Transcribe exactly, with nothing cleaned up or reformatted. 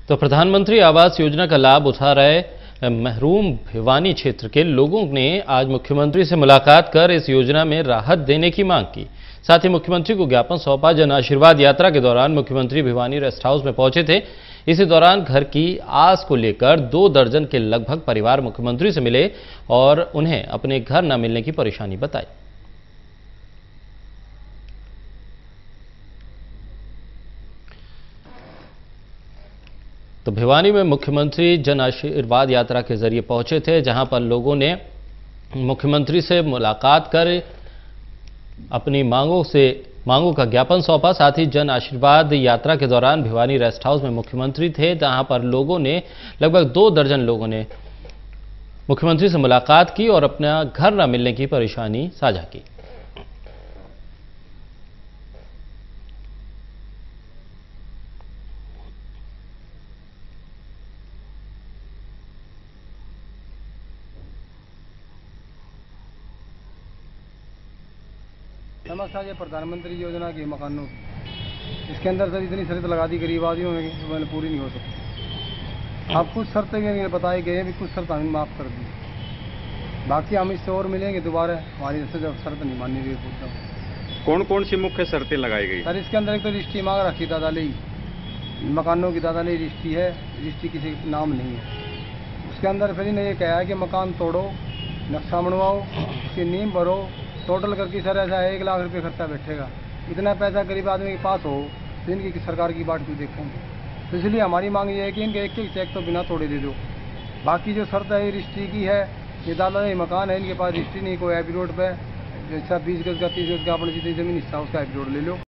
तो प्रधानमंत्री आवास योजना का लाभ उठा रहे महरूम भिवानी क्षेत्र के लोगों ने आज मुख्यमंत्री से मुलाकात कर इस योजना में राहत देने की मांग की। साथ ही मुख्यमंत्री को ज्ञापन सौंपा। जन आशीर्वाद यात्रा के दौरान मुख्यमंत्री भिवानी रेस्ट हाउस में पहुंचे थे। इसी दौरान घर की आस को लेकर दो दर्जन के लगभग परिवार मुख्यमंत्री से मिले और उन्हें अपने घर न मिलने की परेशानी बताई। तो भिवानी में मुख्यमंत्री जन आशीर्वाद यात्रा के जरिए पहुंचे थे, जहां पर लोगों ने मुख्यमंत्री से मुलाकात कर अपनी मांगों से मांगों का ज्ञापन सौंपा। साथ ही जन आशीर्वाद यात्रा के दौरान भिवानी रेस्ट हाउस में मुख्यमंत्री थे, जहां पर लोगों ने लगभग दो दर्जन लोगों ने मुख्यमंत्री से मुलाकात की और अपना घर न मिलने की परेशानी साझा की। समस्या ये प्रधानमंत्री योजना की मकानों की, इसके अंदर सर इतनी शर्त लगा दी गरीब आदमियों में कि मैंने पूरी नहीं हो सकती। अब कुछ शर्तें बताई गई हैं, भी कुछ शर्त हमें माफ़ कर दी, बाकी हम इससे और मिलेंगे दोबारा। हमारी इससे जब शर्त नहीं मानी गई पूछता कौन कौन सी मुख्य शर्तें लगाई गई सर? इसके अंदर एक तो रजिस्ट्री मांग रखी दादाली मकानों की, दादाली रजिस्ट्री है, रजिस्ट्री किसी नाम नहीं है। उसके अंदर फिर इन्हें ये कहा है कि मकान तोड़ो, नक्शा बनवाओ, उसकी नींव भरो, टोटल करके सर ऐसा है एक लाख रुपए खर्चा बैठेगा। इतना पैसा गरीब आदमी के पास हो तो इनकी सरकार की बात क्यों देखेंगे? तो इसलिए हमारी मांग ये है कि इनके एक एक चेक तो बिना तोड़े दे दो। बाकी जो शर्त है रजिस्ट्री की है, ये दादा ये मकान है, इनके पास रजिस्ट्री नहीं, कोई एफिडेविट पे जैसा बीस गज का तीस गज का अपनी जितनी जमीन हिस्सा उसका एफिडेविट ले लो।